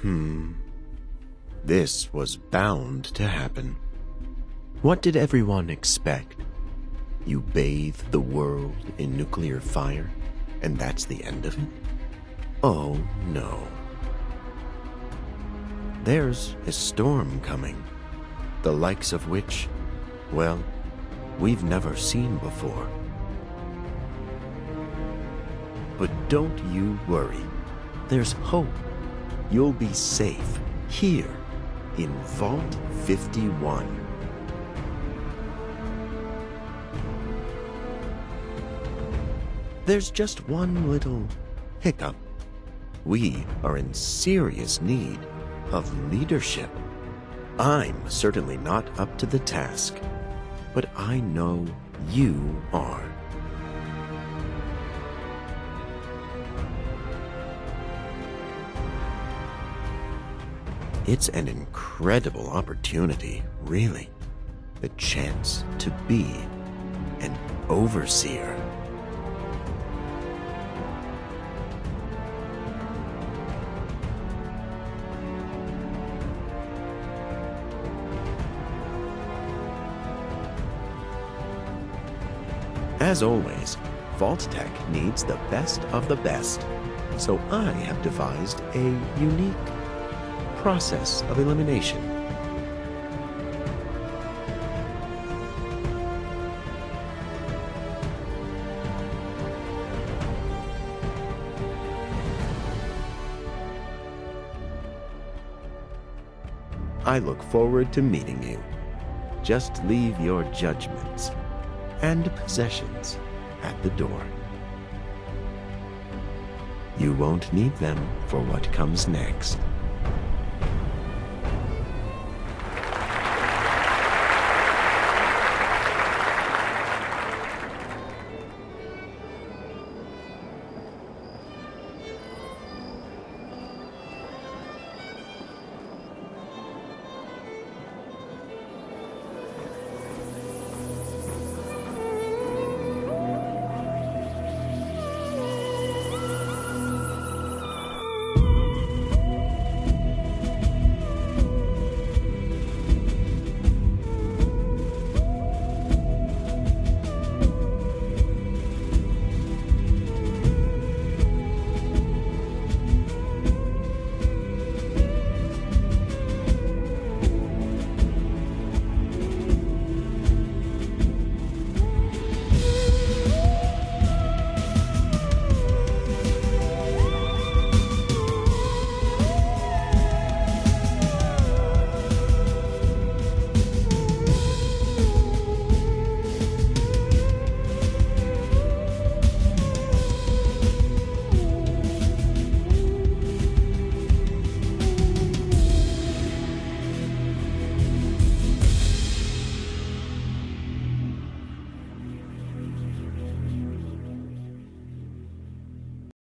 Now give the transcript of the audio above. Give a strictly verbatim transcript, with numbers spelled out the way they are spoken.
Hmm. This was bound to happen. What did everyone expect? You bathe the world in nuclear fire, and that's the end of it? Oh, no. There's a storm coming, the likes of which, well, we've never seen before. But don't you worry. There's hope. You'll be safe here in Vault fifty-one. There's just one little hiccup. We are in serious need of leadership. I'm certainly not up to the task, but I know you are. It's an incredible opportunity, really. The chance to be an overseer. As always, Vault-Tec needs the best of the best, so I have devised a unique process of elimination. I look forward to meeting you. Just leave your judgments and possessions at the door. You won't need them for what comes next.